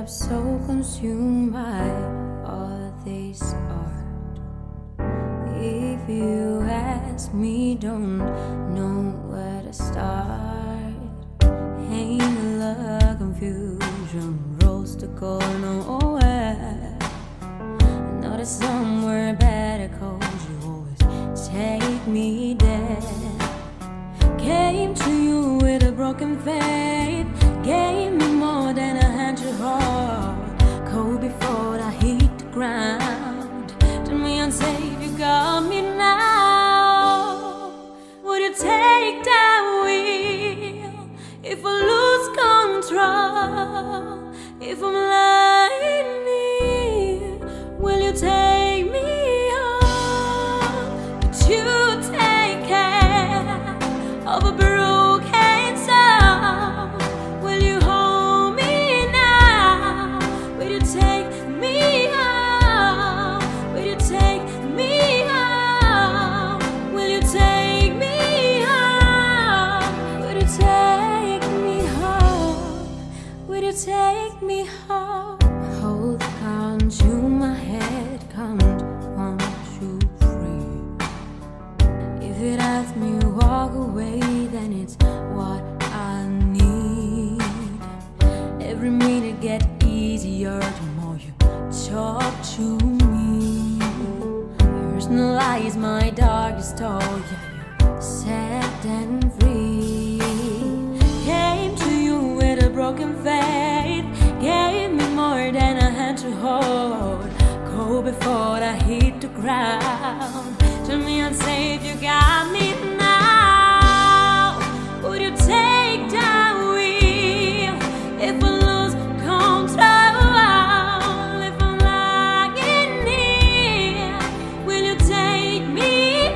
I'm so consumed by all this art. If you ask me, don't know where to start. Ain't love, confusion rolls to go nowhere. I know there's somewhere better, 'cause you always take me there. Came to you with a broken faith, gave me more than a hand to hold. Cold before I hit the ground, to me unsafe, you got me now. Would you take that wheel if I lose control? If I'm lying here, will you take me home? Would you take care of a broken soul? Will you hold me now? Will you take me home? Will you take me home? Will you take me home? Will you take me home? Will you take me home? Hold the count to my head, count 1, 2, 3. If it asks me to walk away, then it's what I need. Every minute get easier the more you talk to me. Personalize my darkest thought, yeah, you're set and free. Came to you with a broken faith, gave me more than a hand to hold. Cold before I hit the ground, to me unsafe, you got me now. Would you take that wheel if I lose control? If I'm lying here, will you take me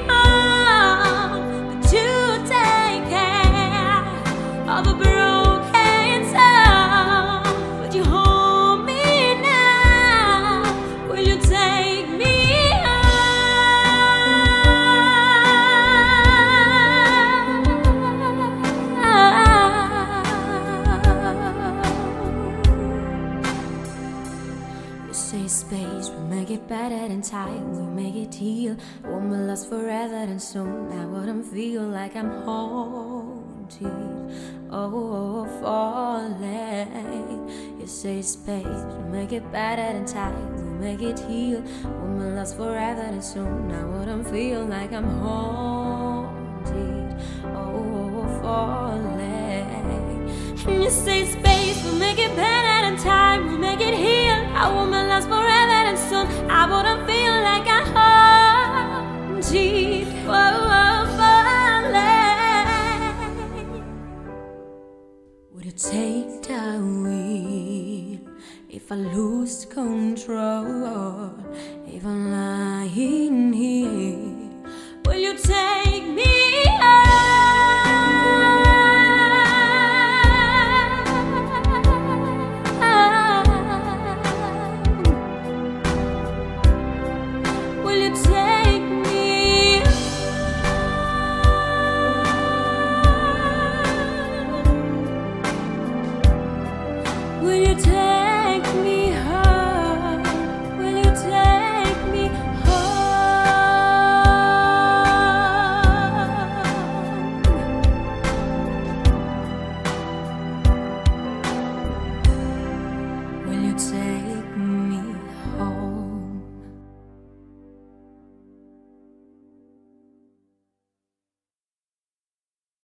home? Would you take care of a broken soul? Would you hold me now? Will you take me say space, we make it better than time, we make it heal. Won't be lost forever, and soon I wouldn't feel like I'm haunted. Oh, falling. You say space, we make it better than time, we make it heal. Won't be lost forever, and soon I wouldn't feel like I'm haunted. Oh, falling. And you say space, we make it better than time, we make it heal. I won't be lost forever, and soon I wouldn't feel like I'm haunted. Oh, falling. Would you take the wheel if I lose control? If I'm lying here, will you take